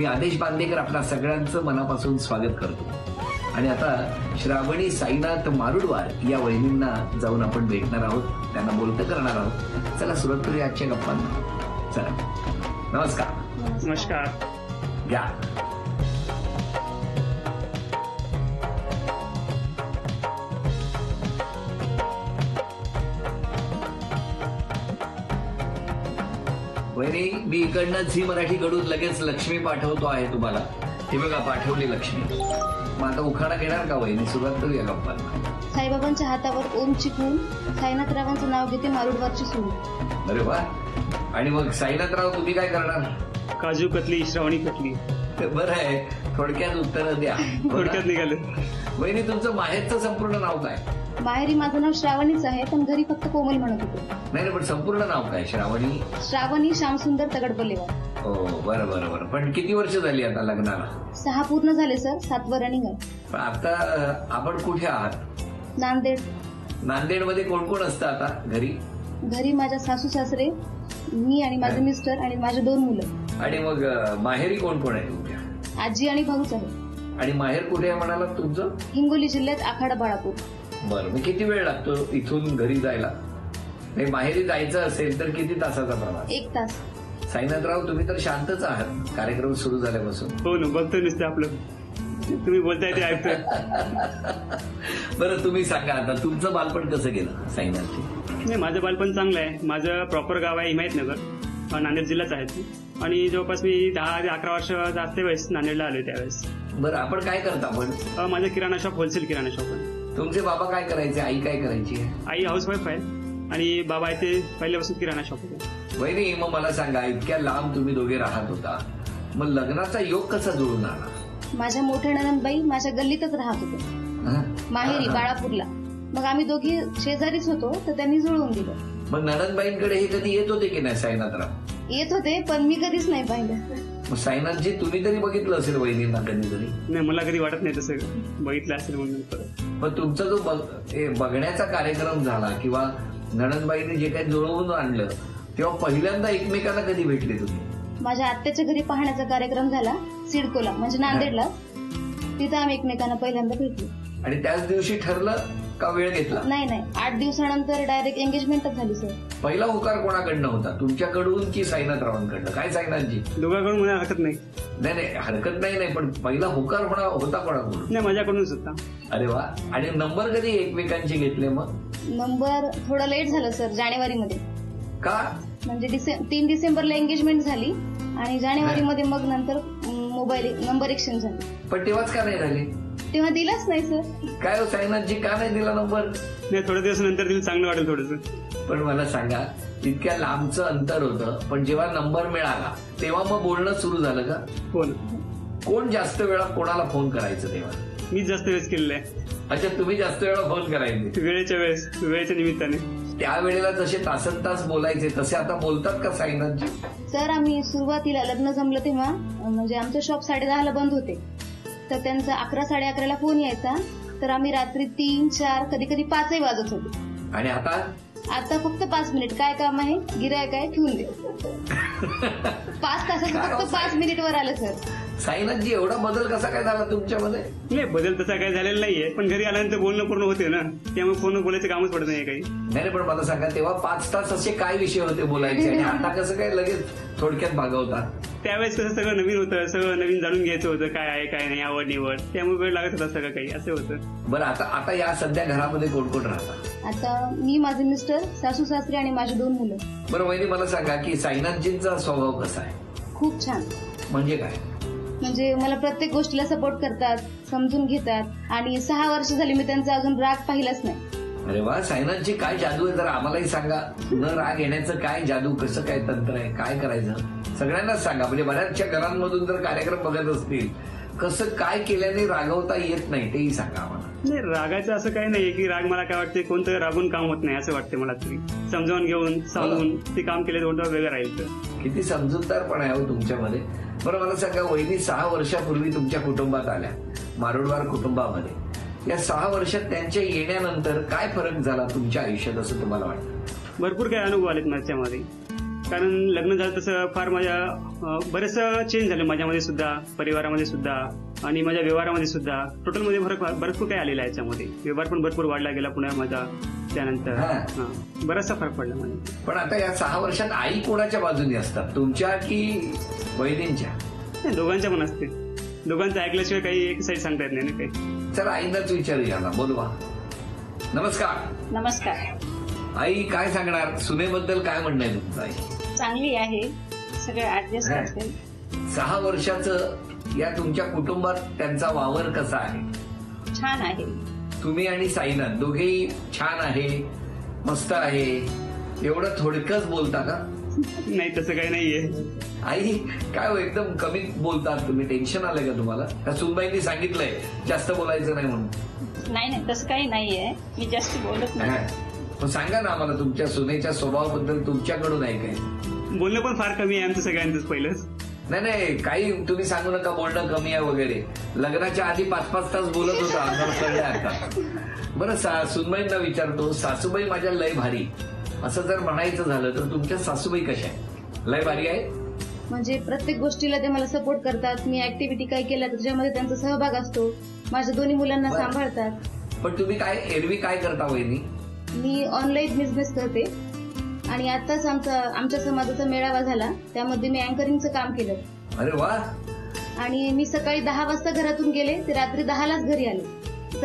मी आदेश बांदेकर आपल्या सगळ्यांचं मनापासून स्वागत करतो. आणि आता श्रावणी साईनाथ मारुडवार या वहिनींना जाऊन आपण भेटणार आहोत, त्यांना बोलतं करणार आहोत. चला सुरुवात करूया आजच्या गप्पांना. चला, नमस्कार. नमस्कार. घ्या. वहिनी, मी इकडनं झी मराठी कडून लगेच लक्ष्मी पाठवतो आहे तुम्हाला. हे बघा, पाठवली लक्ष्मी. मग आता उखाणा घेणार का वहिनी? सुरुवात करूया गप्पांना. साईबाबांच्या हातावर ओम चिकून, साईनाथरावांचं नाव घेते मारुडवारची सून. अरे वा. आणि मग साईनाथराव तुम्ही काय करणार? काजू कतली, श्रावणी कतली. बरं आहे, थोडक्यात उत्तर द्या. थोडक्यात निघाले. वहिनी, तुमचं माहेरचं संपूर्ण नाव काय? माहेरी माझं नाव श्रावणीच आहे, पण घरी फक्त कोमल म्हणत होते. नाही, पण संपूर्ण नाव काय? श्रावणी. श्रावणी श्यामसुंदर तगडपल्लेवार. हो, बरं बरं बरं. पण किती वर्ष झाली आता लग्नाला? 6 पूर्ण झाले सर, 7वं रनिंग आहे. पण आता आपण कुठे आहात? नांदेड. नांदेडमध्ये कोण कोण असतं आता घरी? घरी माझ्या सासू सासरे, मी आणि माझे मिस्टर आणि माझे 2 मुलं. आणि मग माहेरी कोण कोण आहे तुमच्या? आजी आणि भाऊच आहे. आणि माहेर कुठे आहे म्हणालात तुमचं? हिंगोली जिल्ह्यात आखाडा बाळापूर. बरं, मग किती वेळ लागतो इथून घरी जायला? नाही, माहेरी जायचं असेल तर किती तासाचा प्रवास? 1 तास. साईनाथराव, तुम्ही तर शांतच आहात कार्यक्रम सुरू झाल्यापासून. हो ना, बघतोय नुसतं आपलं. तुम्ही बोलताय ते ऐकतोय. बरं, तुम्ही सांगा आता तुमचं बालपण कसं गेलं साईनाथजी? नाही, माझं बालपण चांगलं आहे. माझं प्रॉपर गाव आहे हिमायतनगर, नांदेड जिल्हाच आहे. आणि जवळपास मी 10 ते 11 वर्ष जास्त वेळेस नांदेडला आलोय त्यावेळेस. बरं, आपण काय करता? पण माझं किराणा शॉप, होलसेल किराणा शॉप आहे. तुमचे बाबा काय करायचे? आई काय करायची? आई हाऊसवाईफ आहे आणि बाबा आहे ते पहिल्यापासून किराणा शॉप होते. वहिनी, मग मला सांगा, इतक्या लांब तुम्ही दोघे राहत होता, मग लग्नाचा योग कसा जुळून आला? माझ्या मोठ्या नणंदबाई माझ्या गल्लीतच राहत होते, माहेरी बाळापूरला. मग आम्ही दोघी शेजारीच होतो, तर त्यांनी जुळवून दिलं. मग नणंदबाईंकडे हे कधी येत होते की नाही साईनाथराव? येत होते, पण मी कधीच नाही पाहिलं. मग साईनाथजी, तुम्ही तरी बघितलं असेल वहिनींना कधीतरी? नाही, मला कधी वाटत नाही तसं बघितलं असेल म्हणून. पण तुमचा जो बघण्याचा कार्यक्रम झाला किंवा नणंदबाईंनी जे काही जुळवून आणलं, तेव्हा पहिल्यांदा एकमेकांना कधी भेटले तुम्ही? माझ्या आत्याच्या घरी पाहण्याचा कार्यक्रम झाला सिडकोला, म्हणजे नांदेडला. तिथं आम्ही एकमेकांना पहिल्यांदा भेटलो. आणि त्याच दिवशी ठरलं का वेळ घेतला? नाही, 8 दिवसानंतर डायरेक्ट एंगेजमेंटच झाली सर. पहिला होकार कोणाकडनं होता, तुमच्याकडून की साईनाथरावांकडनं? काय साईनाथजी? दोघांकडून मला हरकत नाही. नाही, हरकत नाही, पण पहिला होकार होता कोणाकडून? नाही, माझ्याकडूनच होता. अरे वा. आणि नंबर कधी एकमेकांचे घेतले? मग नंबर थोडं लेट झालं सर, जानेवारीमध्ये. का? म्हणजे 3 डिसेंबरला एंगेजमेंट झाली आणि जानेवारीमध्ये मग नंतर मोबाईल नंबर एक्सचेंज झाली. पण तेव्हाच का नाही झाली? तेव्हा दिलाच नाही सर. काय हो साईनाथजी, का नाही दिला नंबर? नाही, थोड्या दिवस नंतर दिलं, चांगलं वाटेल थोडंसं. पण मला सांगा, इतक्या लांबचं अंतर होतं, पण जेव्हा नंबर मिळाला तेव्हा मग बोलणं सुरू झालं का? हो. कोण जास्त वेळा कोणाला फोन करायचं तेव्हा? मी जास्त वेळेस केलेलं आहे. अच्छा, तुम्ही जास्त वेळा फोन करायचे? वेळेच्या निमित्ताने. त्यावेळेला जसे तासन तास बोलायचे तसे आता बोलतात का साईनाथजी? सर, आम्ही सुरुवातीला लग्न जमलं तेव्हा म्हणजे आमचं शॉप 10:30ला बंद होते, तर त्यांचा 11-11:30ला फोन यायचा, तर आम्ही रात्री 3, 4, कधी कधी 5ही वाजत होते. आणि आता फक्त 5 मिनिट, काय काम आहे, गिरायक आहे, ठेवून दे. 5 तासाचं फक्त 5 मिनिटवर आलं सर. साईनाथजी, एवढा बदल कसा काय झाला तुमच्यामध्ये? नाही, बदल तसा काही झालेला नाहीये, पण घरी आल्यानंतर बोलणं पूर्ण होते ना, त्यामुळे फोन बोलायचं कामच पडत नाही काही. नाही, पण मला सांगा, तेव्हा 5 तास असे काय विषय होते बोलायचे आणि आता कसं काय लगेच थोडक्यात भागवता? त्यावेळेस कसं सगळं नवीन होतं, सगळं नवीन जाणून घ्यायचं होतं, काय आहे काय नाही, आवड निवड, त्यामुळे वेळ लागत होता सगळं काही, असं होतं. बरं, आता या सध्या घरामध्ये कोण कोण राहतात? आता मी, माझे मिस्टर, सासू सासरे आणि माझी 2 मुलं. बरं वहिनी, मला सांगा की साईनाथजींचा स्वभाव कसा आहे? खूप छान. म्हणजे काय? म्हणजे मला प्रत्येक गोष्टीला सपोर्ट करतात, समजून घेतात आणि 6 वर्ष झाली मी त्यांचा अजून राग पाहिलाच नाही. अरे वा. साईनाथजी, काय जादू आहे जरा आम्हालाही सांगा. न राग येण्याचं काय जादू, कसं काय तंत्र आहे, काय करायचं सगळ्यांनाच सांगा. म्हणजे बऱ्याचशा घरांमधून जर कार्यक्रम बघत असतील, कसं काय केल्याने रागवता येत नाही तेही सांगा आम्हाला. नाही, रागाचं असं काही नाहीये की राग, मला काय वाटते कोणतं रागून काम होत नाही असं वाटतं मला तरी. समजावून घेऊन सांगून ते काम केलं कोणतं वेगळं राहील. किती समजूतदारपणा आहे तुमच्यामध्ये. बरं, मला सांगा वहिनी, 6 वर्षापूर्वी तुमच्या कुटुंबात आल्या, मारुडवार कुटुंबामध्ये. या 6 वर्षात त्यांच्या येण्यानंतर काय फरक झाला तुमच्या आयुष्यात असं तुम्हाला वाटतं? भरपूर काही अनुभव आलेत माझ्यामध्ये. कारण लग्न झालं तसं फार माझ्या बरेचसं चेंज झालं माझ्यामध्ये सुद्धा, परिवारामध्ये सुद्धा आणि माझ्या व्यवहारामध्ये सुद्धा. टोटलमध्ये भरपूर काही आलेला आहे याच्यामध्ये. व्यवहार पण भरपूर वाढला गेला पुन्हा माझा. त्यानंतर बराचसा फरक पडला माझ्या. पण आता या 6 वर्षात आई कोणाच्या बाजूने असतात, तुमच्या की वहिनींच्या? दोघांच्या पण असते. दोघांचं ऐकल्याशिवाय काही एक साईड सांगता येत नाही ना काही. चला आईंनाच विचारूया ना. बोलवा. नमस्कार. नमस्कार. आई काय सांगणार, सुनेबद्दल काय म्हणणं आहे तुमचं? आई चांगली आहे, सगळे ऍडजस्ट करते. 6 वर्षाचं या तुमच्या कुटुंबात त्यांचा वावर कसा आहे? छान आहे. तुम्ही आणि साईनाथ दोघेही छान आहे, मस्त आहे, एवढं थोडकंच बोलता का? नाही तसं काही नाहीये. आई काय हो, एकदम कमी बोलतात तुम्ही. टेन्शन आलंय का तुम्हाला? त्या सुनबाईंनी सांगितलंय जास्त बोलायचं नाही म्हणून. नाही तसं काही नाहीये, मी जास्त बोलत नाही. मग सांगा ना आम्हाला तुमच्या सुनेच्या स्वभावाबद्दल तुमच्याकडून आहे काय? बोलणं पण फार कमी आहे आमचं सगळ्यांचंच पहिलंच. नाही काही तुम्ही सांगू नका बोलणं कमी आहे वगैरे. लग्नाच्या आधी 5-5 तास बोलत होता, आम्हाला कळलं आता. बरं सुनबाईंना विचारतो, सासूबाई माझ्या लय भारी असं जर म्हणायचं झालं तर तुमच्या सासूबाई कशा आहे? लय भारी आहे म्हणजे प्रत्येक गोष्टीला ते मला सपोर्ट करतात. मी ऍक्टिव्हिटी काय केल्या त्याच्यामध्ये त्यांचा सहभाग असतो. माझ्या दोन्ही मुलांना सांभाळतात. पण तुम्ही काय एरवी काय करता वहिनी? मी ऑनलाईन बिझनेस करते आणि आताच आमच्या समाजाचा मेळावा झाला, त्यामध्ये मी अँकरिंगचं काम केलं. अरे वा. आणि मी सकाळी 10 वाजता घरातून गेले ते रात्री 10लाच घरी आले. तर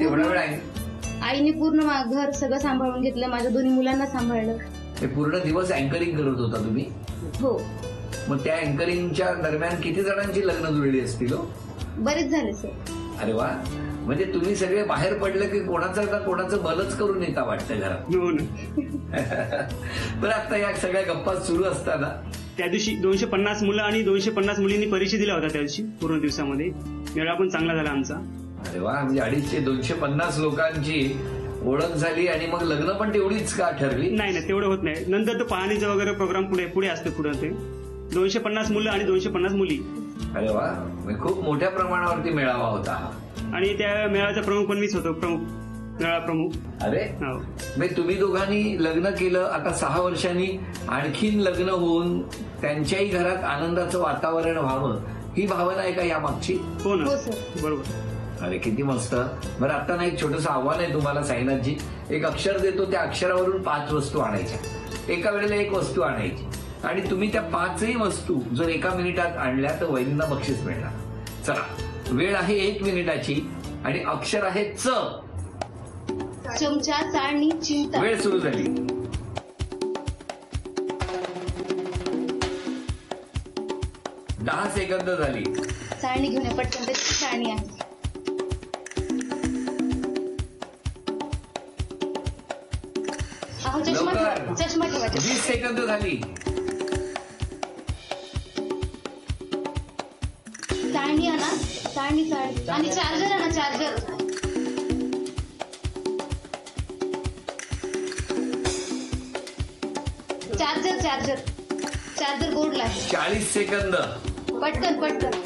आईने पूर्ण घर सगळं सांभाळून घेतलं, माझ्या दोन्ही मुलांना सांभाळलं. ते पूर्ण दिवस अँकरिंग करत होता तुम्ही? हो. मग त्या अँकरिंगच्या दरम्यान किती जणांची लग्न जुळली असतील? बरेच झाले सर. अरे वा. म्हणजे तुम्ही सगळे बाहेर पडले की कोणाचं भलंच करून येता वाटतं घरात. हो ना. बरं आता या सगळ्या गप्पा सुरू असताना त्या दिवशी 250 मुलं आणि 250 मुलींनी परिचय दिला होता. त्या दिवशी पूर्ण दिवसामध्ये मेळा पण चांगला झाला आमचा. अरे वा. म्हणजे 250 लोकांची ओळख झाली आणि मग लग्न पण तेवढीच का ठरली? नाही तेवढं होत नाही. नंतर तो पाहणीचा वगैरे प्रोग्राम पुढे असते. पुढे ते 250 मुलं आणि 250 मुली. अरे वा. खूप मोठ्या प्रमाणावरती मेळावा होता. आणि त्या मेळाव्याचा प्रमुख पण मीच होतो. मेळा प्रमुख. अरे म्हणजे तुम्ही दोघांनी लग्न केलं. आता 6 वर्षांनी आणखीन लग्न होऊन त्यांच्याही घरात आनंदाचं वातावरण व्हावं ही भावना आहे का यामागची? हो ना. हो सर. बरोबर. अरे किती मस्त. बरं आता ना एक छोटंसं आव्हान आहे तुम्हाला साईनाथजी. एक अक्षर देतो, त्या अक्षरावरून 5 वस्तू आणायच्या. एका वेळेला 1 वस्तू आणायची आणि तुम्ही त्या 5ही वस्तू जर 1 मिनिटात आणल्या तर वहिनींना बक्षीस मिळणार. चला वेळ आहे 1 मिनिटाची आणि अक्षर आहे च. चमचा, चाळणी, चिमटा. वेळ सुरू झाली. दहा सेकंद झाली. चाळणी घेऊन या पटकन, त्याची चाळणी आहे. अहो चष्मा ठेवा, चष्मा ठेवा. 20 सेकंद झाली. चाळणी आणा, चाळणी आणि चार्जर आणा, चार्जर. चार्जर बोर्डला आहे. 40 सेकंद. पटकन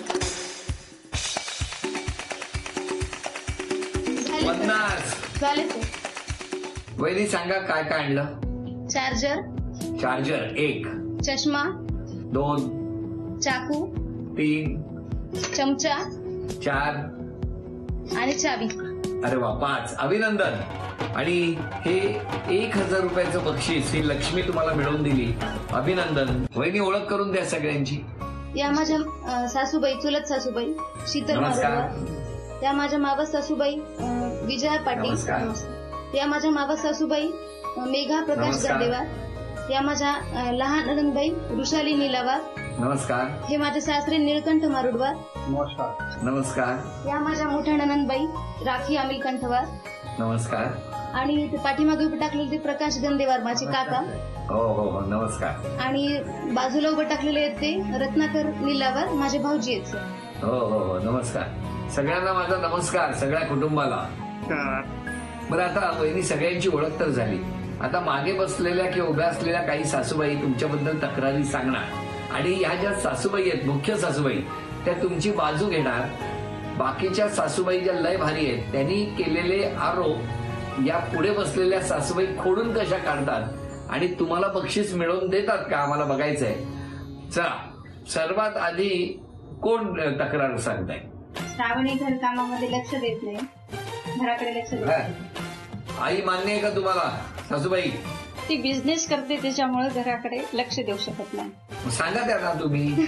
50. झाले ते. वहिनी सांगा काय काय आणलं? चार्जर 1, चष्मा 2, चाकू 3, चमचा 4 आणि चावी. अरे वा 5. अभिनंदन. आणि हे 1000 रुपयाचं बक्षीस ही लक्ष्मी तुम्हाला मिळवून दिली. अभिनंदन. वहिनी ओळख करून द्या सगळ्यांची. या माझ्या सासूबाई, चुलत सासूबाई शीतल मारुडवार. या माझ्या मावस सासूबाई विजया पाटील. या माझ्या मावस सासूबाई मेघा प्रकाश गाडेवार. या माझ्या लहान नणंदबाई वृषाली निलावार. नमस्कार. हे माझे सासरे निळकंठ मारुडवार. नमस्कार. या माझ्या मोठ्या नणंदबाई राखी अमिल कंठवार. नमस्कार. आणि ते पाठीमागे उभे टाकलेले ते प्रकाश गंदेवार माझे काका. हो नमस्कार. आणि बाजूला उभे टाकलेले आहेत ते रत्नाकर निलावार माझे भाऊजी आहेत सर. हो नमस्कार. सगळ्यांना माझा नमस्कार, सगळ्या कुटुंबाला. बरं आता वहिनी सगळ्यांची ओळख तर झाली. आता मागे बसलेल्या किंवा उभ्या असलेल्या काही सासूबाई तुमच्याबद्दल तक्रारी सांगणार आणि ह्या ज्या सासूबाई आहेत, मुख्य सासूबाई, त्या तुमची बाजू घेणार. बाकीच्या सासूबाई ज्या लय भारी आहेत त्यांनी केलेले आरोप या पुढे बसलेल्या सासूबाई खोडून कशा काढतात आणि तुम्हाला बक्षीस मिळवून देतात का आम्हाला बघायचंय. चला, सर्वात आधी कोण तक्रार सांगताय? श्रावणी घरकामामध्ये लक्ष देत नाही, घराकडे लक्ष देत नाही. आई मान्य आहे का तुम्हाला सासूबाई? ती बिझनेस करते त्याच्यामुळे घराकडे लक्ष देऊ शकत नाही. सांगा त्यांना तुम्ही.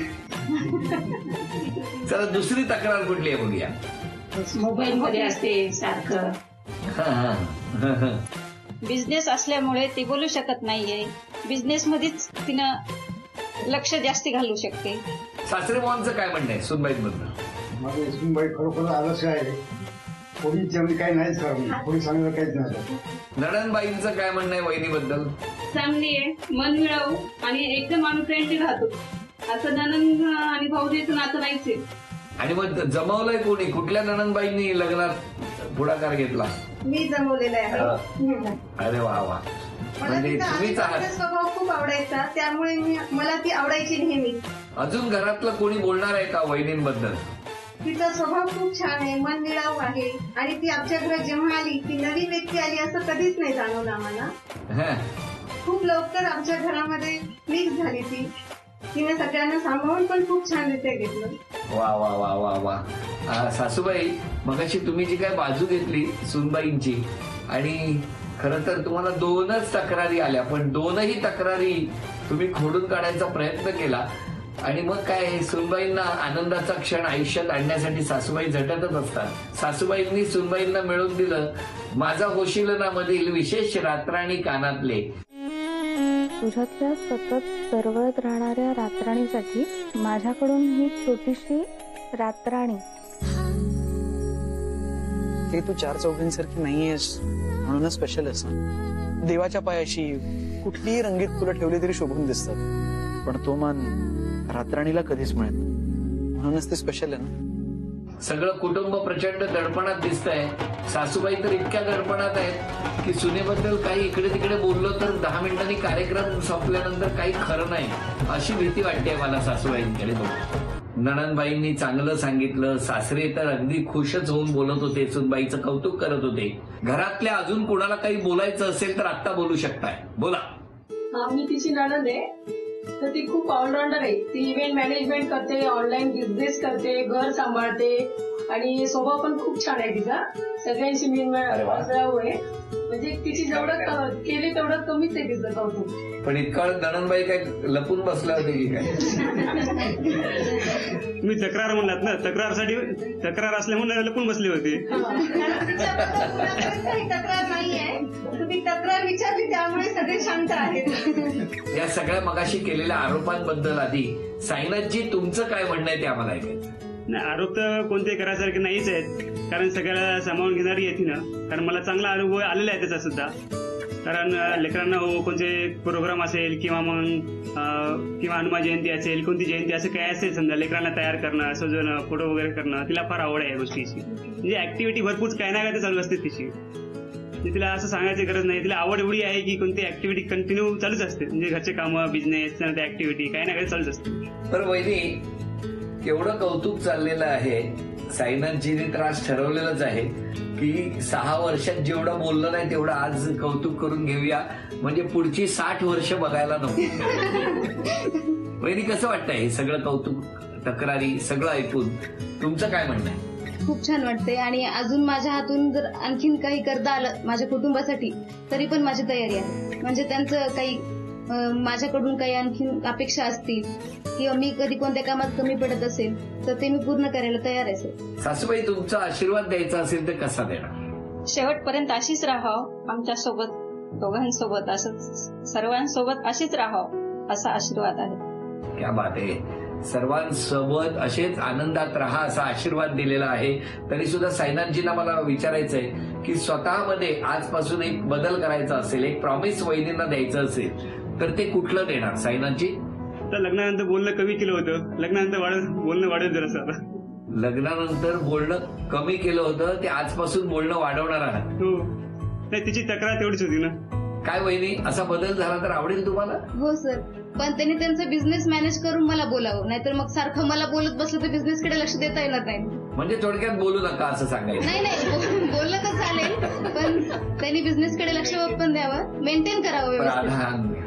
चला, दुसरी तक्रार कुठली आहे बघूया. मोबाईल मध्ये असते सारखं. बिझनेस असल्यामुळे ती बोलू शकत नाहीये. बिझनेस मध्येच तिनं लक्ष जास्त घालू शकते. सासरे मोहनचं काय म्हणणं आहे सुनबाईंमधलं? माझं सुनबाई खरोखर आदर्श आहे. कोणी काही नाहीच करणार, कोणी सांगितलं काहीच नाही. नणंदबाईंचं काय म्हणणं आहे वहिनीबद्दल? चांगली आहे, मन मिळावू आणि एकदम आम्ही फ्रेंडली राहतो. असं नणंद आणि भाऊजीचं नातं नाहीच आहे. आणि मग जमवलंय कोणी? कुठल्या नणंदबाईंनी लग्नात पुढाकार घेतला? मी जमवलेलं आहे. अरे वा वा. म्हणजे तुम्हीच आहात. स्वभाव खूप आवडायचा, त्यामुळे मला ती आवडायची नेहमी. अजून घरातलं कोणी बोलणार आहे का वहिनींबद्दल? तिचा स्वभाव खूप छान आहे, मन मिळावू आहे आणि ती आमच्या घरात जेव्हा आली, ती नवीन व्यक्ती आली असं कधीच नाही जाणवलं आम्हाला. खूप लवकर आमच्या घरामध्ये मिक्स झाली ती. तिने सगळ्यांना सांभाळून पण खूप छान रित्या घेतलं. वा वा वा वा वा. सासूबाई, मगाशी तुम्ही जी काय बाजू घेतली सुनबाईंची, आणि खरं तर तुम्हाला 2च तक्रारी आल्या, पण 2ही तक्रारी तुम्ही खोडून काढायचा प्रयत्न केला. आणि मग काय, सुनबाईंना आनंदाचा क्षण आयुष्यात आणण्यासाठी सासूबाई झटतच असतात. सासूबाईंनी सुनबाईंना मिळवून दिलं माझा होशीलना मधील विशेष रात्राणी कानातले. तुझ्यातल्या सतत तरवळत राहणाऱ्या रातराणीसाठी माझ्याकडून ही छोटीशी रातराणी. ते तू 4 चौघींसारखी नाहीयेस म्हणूनच स्पेशल आहेस ना. देवाच्या पायाशी कुठलीही रंगीत फुलं ठेवली तरी शोभून दिसतात, पण तो मान रातराणीला कधीच मिळत नाही, म्हणूनच ते स्पेशल आहे ना. सगळं कुटुंब प्रचंड दडपणात दिसतंय. सासूबाई तर इतक्या दडपणात आहेत की सुनेबद्दल काही इकडे तिकडे बोललो तर 10 मिनिटांनी कार्यक्रम संपल्यानंतर काही खरं नाही, अशी भीती वाटते मला सासूबाईंकडे बघून. नणंदबाईंनी चांगलं सांगितलं. सासरे तर अगदी खुशच होऊन बोलत होते, सुनबाईचं कौतुक करत होते. घरातल्या अजून कोणाला काही बोलायचं असेल तर आत्ता बोलू शकताय, बोला. मी तिची नणंद आहे, तर ती खूप ऑलराऊंडर आहे. ती इव्हेंट मॅनेजमेंट करते, ऑनलाईन बिझनेस करते, घर सांभाळते आणि स्वभाव पण खूप छान आहे तिचा. सगळ्यांशी मिळावू आहे. म्हणजे तिची जेवढं केली तेवढं कमीच आहे तिचं कौतुक. पण इतका नणंदबाई काय लपून बसल्या होते की काय? मी तक्रार म्हणलात ना, तक्रार असल्यामुळे लपून बसले होते. तक्रार नाहीये, तुम्ही तक्रार विचारली त्यामुळे सगळे शांत आहेत. या सगळ्या मगाशी केलेल्या आरोपांबद्दल आधी साईनाथजी तुमचं काय म्हणणं आहे ते आम्हाला ऐकायचं. नाही, आरोप तर कोणते करायसारखे नाहीच आहेत, कारण सगळ्याला सामावून घेणारी येते ना. कारण मला चांगला अनुभव आलेला आहे त्याचा सुद्धा. कारण लेकरांना कोणते प्रोग्राम असेल किंवा हनुमान जयंती असेल, कोणती जयंती असं काय असेल समजा, लेकरांना तयार करणं, सजवणं, फोटो वगैरे करणं, तिला फार आवड आहे या गोष्टीची. म्हणजे ऍक्टिव्हिटी भरपूर काय ना काय चालू असते तिची. म्हणजे तिला असं सांगायची गरज नाही, तिला आवड एवढी आहे की कोणती ऍक्टिव्हिटी कंटिन्यू चालूच असते. म्हणजे घरचे कामं, बिझनेस, ऍक्टिव्हिटी काही ना काही चालूच असते. तर वहिनी, एवढं कौतुक चाललेलं आहे. साईनाथजींनी तर आज ठरवलेलंच आहे की 6 वर्षात जेवढं बोललं नाही तेवढं आज कौतुक करून घेऊया, म्हणजे पुढची 60 वर्ष बघायला नको. वहिनी, कसं वाटतंय हे सगळं कौतुक, तक्रारी सगळं ऐकून? तुमचं काय म्हणणं आहे? खूप छान वाटतंय आणि अजून माझ्या हातून जर आणखीन काही करता आलं माझ्या कुटुंबासाठी तरी पण माझी तयारी आहे. म्हणजे त्यांचं काही माझ्याकडून काही आणखीन अपेक्षा असतील किंवा मी कधी कोणत्या कामात कमी पडत असेल तर ते मी पूर्ण करायला तयार आहे सर. सासूबाई, तुमचा आशीर्वाद द्यायचा असेल तर कसा देणार? शेवटपर्यंत अशीच राहावं, आमच्यासोबत, दोघांसोबत, असंच सर्वांसोबत अशीच राहावं असा आशीर्वाद आहे. क्या बात आहे. सर्वांसोबत असेच आनंदात राहा असा आशीर्वाद दिलेला आहे. तरी सुद्धा साईनाथजींना मला विचारायचंय की स्वतःमध्ये आजपासून एक बदल करायचा असेल, एक प्रॉमिस वहिनींना द्यायचं असेल तर ते कुठलं देणार साईनाथजी? तर लग्नानंतर बोलणं कमी केलं होतं, लग्नानंतर बोलणं वाढत जर असं. लग्नानंतर बोलणं कमी केलं होतं, ते आजपासून बोलणं वाढवणार आहात? हो. नाही, तिची तक्रार तेवढीच होती ना. काय वहिनी, असा बदल झाला तर आवडेल तुम्हाला? हो सर, पण त्यांनी त्यांचा बिझनेस मॅनेज करून मला बोलावं, नाहीतर मग सारखं मला बोलत बसलं तर बिझनेसकडे लक्ष देता येणार नाही. म्हणजे थोडक्यात बोलू नका असं सांगायचं? नाही, बोललं तर चालेल, पण त्यांनी बिझनेसकडे लक्ष पण द्यावं, मेंटेन करावं व्यवस्थित.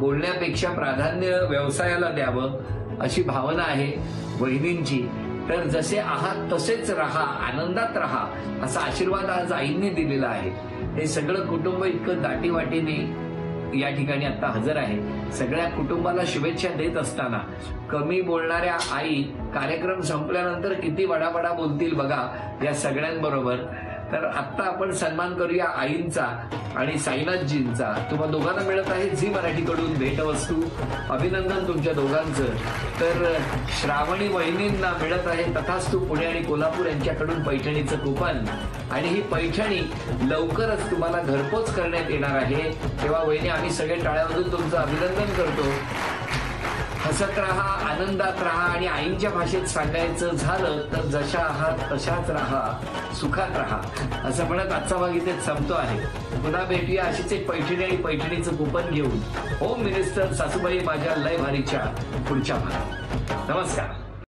बोलण्यापेक्षा प्राधान्य व्यवसायाला द्यावं अशी भावना आहे वहिनींची. तर जसे आहात तसेच राहा, आनंदात राहा असा आशीर्वाद आज आईंनी दिलेला आहे. हे सगळं कुटुंब इतकं दाटीवाटीने या ठिकाणी आता हजर आहे. सगळ्या कुटुंबाला शुभेच्छा देत असताना कमी बोलणाऱ्या आई कार्यक्रम संपल्यानंतर किती वडावडा बोलतील बघा या सगळ्यांबरोबर. तर आत्ता आपण सन्मान करूया आईंचा आणि साईनाथजींचा. तुम्हा दोघांना मिळत आहे झी मराठीकडून भेटवस्तू. अभिनंदन तुमच्या दोघांचं. तर श्रावणी वहिनींना मिळत आहे तथास्तू पुणे आणि कोल्हापूर यांच्याकडून पैठणीचं कुपन. आणि ही पैठणी लवकरच तुम्हाला घरपोच करण्यात येणार आहे. तेव्हा वहिनी आम्ही सगळे टाळ्या वाजवून तुमचं अभिनंदन करतो. हसत राहा, आनंदात राहा आणि आईंच्या भाषेत सांगायचं झालं तर जशा आहात तशाच राहा, सुखात राहा असं म्हणत आजचा भाग इथेच संपतो आहे. पुन्हा भेटूया अशीच एक पैठणी आणि पैठणीचं कुपन घेऊन होम मिनिस्टर सासूबाई माझ्या लय भारीच्या पुढच्या भागात. नमस्कार.